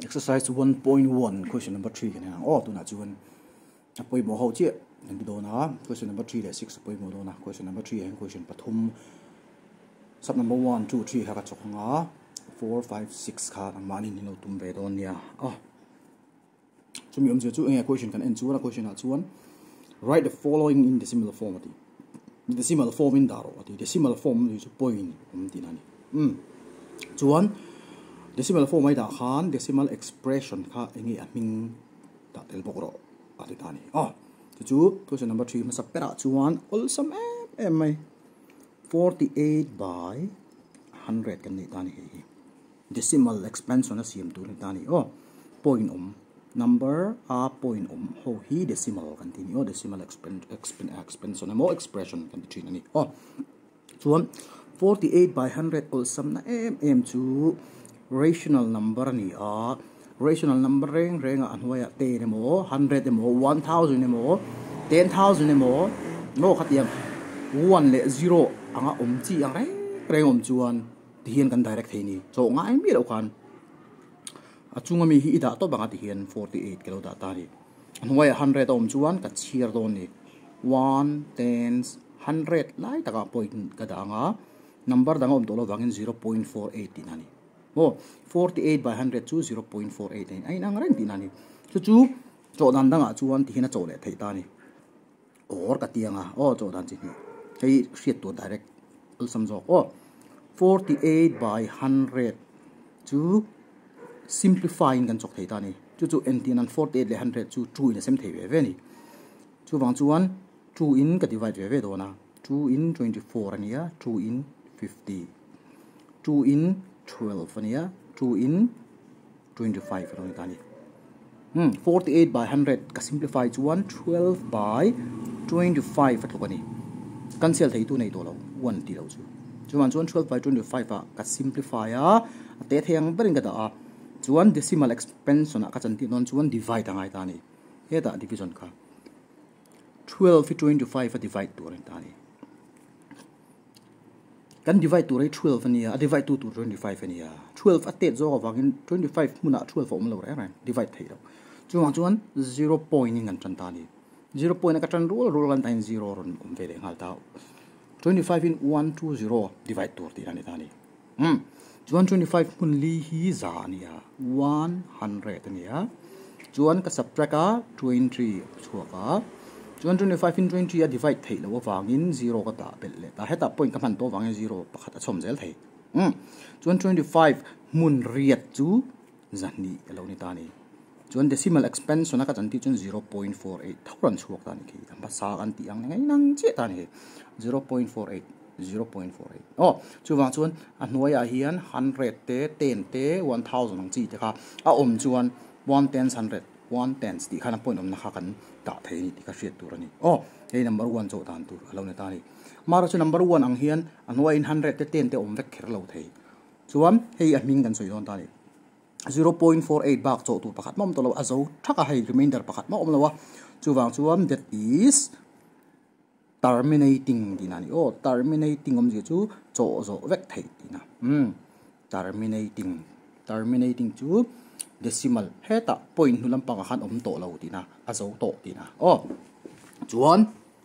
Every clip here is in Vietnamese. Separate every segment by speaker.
Speaker 1: exercise 1.1 question number 3 kan oh tu na chuan apoi mo ho che nan do na question number 3 le 6 apoi mo do na question number 3 and question pathum sub number 1 2 3 ha ka chokanga 4 5 6 kha ang mani ni no tum ve don ya oh chumi chu eng question kan en chu na question na chuan write the following in decimal form ati decimal form in daro ati decimal form ni chu point ti na ni chuan decimal form ai da khan decimal expression kha engi aming ta tel bokro ati tani oh chu question number 3 ma sapera chuan also em mai 48 by 100 kan ni tani decimal expansion na siam tu ni tani oh point number a point ho hi decimal kan ti ni oh decimal expansion mo expression kan ti ni oh chuan 48 by 100 also na em chu rational number ni a rational number reng anhoya te ne mo 100 ne mo 1000 ne mo 10000 ne mo no khatiam 1 le 0 anga chi ang reng chuan ti hian kan direct thei ni so ngai mi lo khan achunga mi hi ida to banga ti hian 48 kilo da ta ni anhoya 100 chuan ka chhir don ni 1 10 100 lai taka point ka da nga number dang to lo wangin 0.48 ti nani oh 48 by 100 chu 0.48 ai nang ren ti nani chu cho dan danga chuan ti hina cho le thei ta ni or ka tianga oh cho dan chi ni hei hriat to direct ul samjo oh 48 by 100 chu simplifying kan chok thei ta ni chu nt nan 48 le 100 chu 2 in sem thei ve ni chu wang chuan 2 in ka divide ve do na 2 in 24 ania 2 in 50 2 in 12 ania 2 in 25 ro ni tani 48 by 100 ka simplify chuan 12 by 25 atlo kani cancel thei tu nei to lo 1 ti lo chu wan chuan 12 by 25 ka simplify a te theng berin ka da a chuan decimal expansion ka chan ti non chuan divide angai ta ni he da division ka 12 25 divide tu ren ta ni kan divide to 12 ania divide to 25 ania 12 atet zo wangin 25 muna 12 om lo re divide thei lo chuan 0 point in kan chan ta ni 0 point ka chan roll kan tain 0 ron om ve le ngal ta 25 in 120 divide to ti ani ta ni chuan 25 mun li hi za ania 100 ania chuan ka subtract a 23 chuaka chuan 25 in 20 a divide thei lo wangin 0 ka ta bel le ta heta point ka man to wangin 0 pakhat a chom zel thei chuan 25 mun riat chu zani lo ni ta ni chuan decimal expansion ka chan ti chun 0.48 thoran chuak ta ni ki amba sa kan ti ang ngai nang che ta ni 0.48 oh chu wang chuan a hnuai a hian 100 te 10 te 1000 ang chi te kha a om chuan 1 10 100 1 10 ti khana point om na kha kan ta thei ni ti ka hriat tur ani oh hey number 1 cho dan tur alo ne ta ni mara chu number 1 ang hian anwai in 100 te 10 te om vek kher lo thei chuan hey a ming kan soi don ta ni 0.48 bak cho tu pakhat mom to lo azo thaka hei remainder pakhat ma om lo wa chu wang chuan that is terminating dinani oh terminating om ji chu cho zo vek thei tina terminating chu decimal heta point nulam pang khan om to lo tina azo to tina oh chuan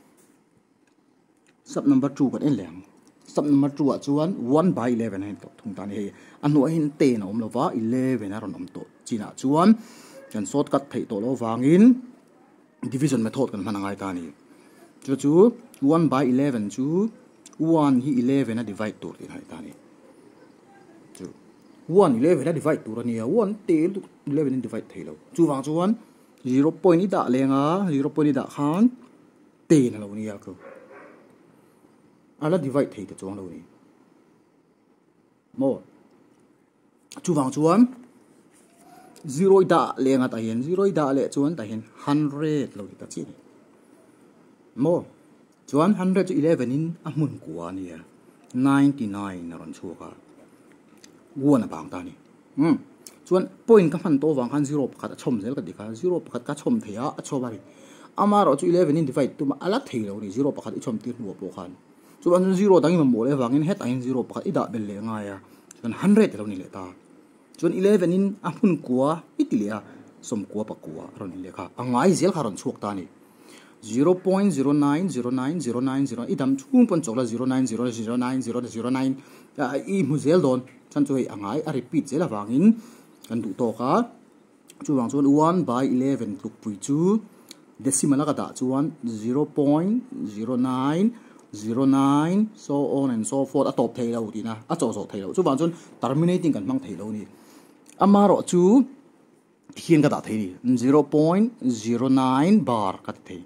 Speaker 1: sub number 2 kan en leng sub number 2 a chuan 1 by 11 hen to thung tan he anu hin te na om lo wa 11 a ron om to china chuan kan shortcut thei to lo wangin division method kan manangai ta ni chu 1 by 11 chu 1 hi 11 a divide to ti hai ta ni 1 11 a divide to rania 1 te 11 divide thei lo chu wang chuan 0 point ni da lenga 0 point ni da khan te na lo nia ko ala divide thei te chuang lo ni mo chu wang chuan 0 da lenga ta hian 0 da le chuan ta hian 100 lo ta chi mo chuan 100 to 11 in a mun kwa nia 99 na ron chuka wona bang ta ni chuan point ka man to wang han 0 pakhat a chom zel ka dikha 0 pakhat ka chom theya a chobari amaro chu 11 in divide to ma ala thei lo ni 0 pakhat i chom tir nuwa po khan chuan 0 dangi ma mole wangin het ain 0 pakhat i da bel le nga ya chuan 100 lo ni le ta chuan 11 in amun kwa itilia som kwa pa kwa ron lekha angai zel kharon chuak ta ni 0.09090909 idam chung pon chokla 0900909 i muzel don chan choi angai a repeat zela wangin kan du to ka chuwang chuan 1 by 11 tuk pui chu decimal ka da chuan 0.0909 so on and so forth atop theilo dina a cho theilo chuwang chuan terminating kan mang theilo ni amaro chu thian ka da thei ni 0.09 bar ka thei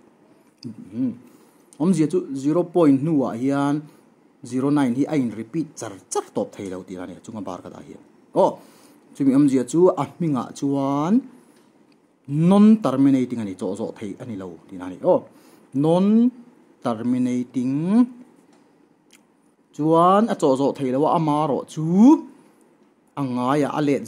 Speaker 1: om zia chu 0. nuwa hian 09 hi ain repeat char top theilo dina ni chunga bar ka da hi chumi om zia chu a minga chuan non terminating ani cho thei ani lo dina ni non terminating chuan a cho thei lo amaro chu angaya alet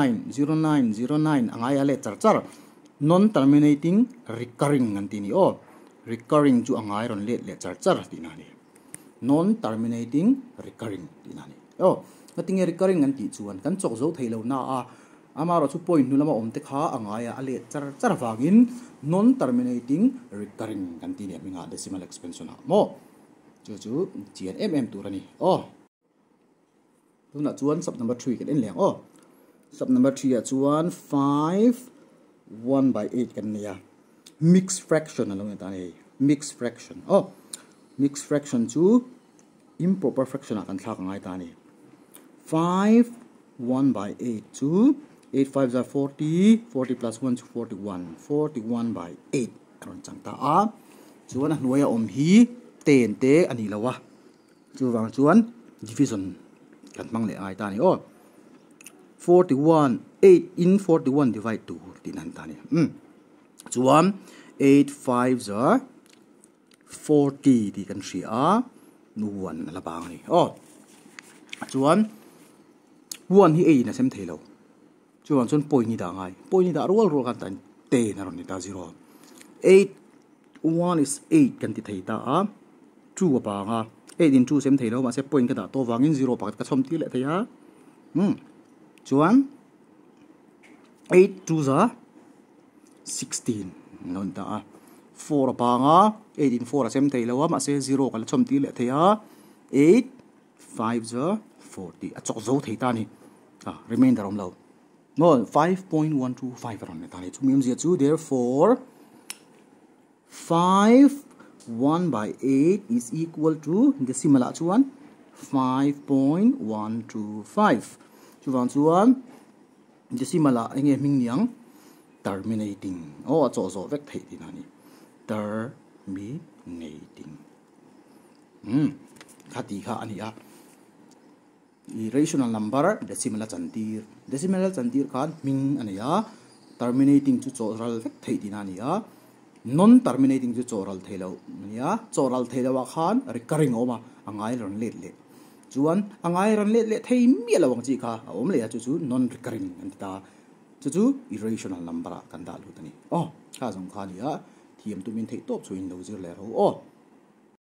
Speaker 1: 09 angaya alet char non terminating recurring antini recurring chu angai ron let char dinani non terminating recurring dinani atinge recurring anti chuan kan chok zo theilo na amaro chu point nu lama omte kha angaya alet char wangin non terminating recurring antini minga decimal expansion mo chu GNMM turani tuna chuan sub number 3 kan en leng sub number 3 ya chuan 5 1 by 8 kan nia mixed fraction along ta ni mixed fraction mixed fraction chu improper fraction akan thak ngai ta ni 5 1 by 8 chu 8 5 are 40 plus 1 to 41 by 8 ron chang ta chuan hnuaya om hi 10 te ani lawa chuwang chuan division kan mang le ai ta ni 41 8 in 41 divide 2 tinan ta ni chuan 8 5 are 40 di kan ria nuwan la bang ni chuan 1 hi 8 na sem thelo chuan point ni da ngai point ni da rol kan tan 10 na ron ni ta 0 8 1 is 8 kan ti thei ta 2 pa nga 8 in 2 sem thelo ma se point ka da to wangin 0 pakat ka chom ti le thaya chuan 8 2 za 16 non ta 4 pa nga 8 in 4 sem thelo ma se 0 ka chom ti le thaya 8 5 za 40 a chok zo thei ta ni remainder om lo no 5.125 ron ta ni chu mem zia chu therefore 5 1 by 8 is equal to decimal chuan 5.125 chuan decimal enge ming niang terminating cho zo vek thei ti nani terminating khati kha ani irrational number decimal chantir khan ming ania terminating chu choral vek thei ti nani non terminating chu choral thelo nia choral thelo khan recurring oma angai ron let chuan angai ron let thei mi lawang chi kha om le chu non recurring anta chu irrational number kan da lu tani kha jong kha nia thiam tu min thei top chu in lo zir le ro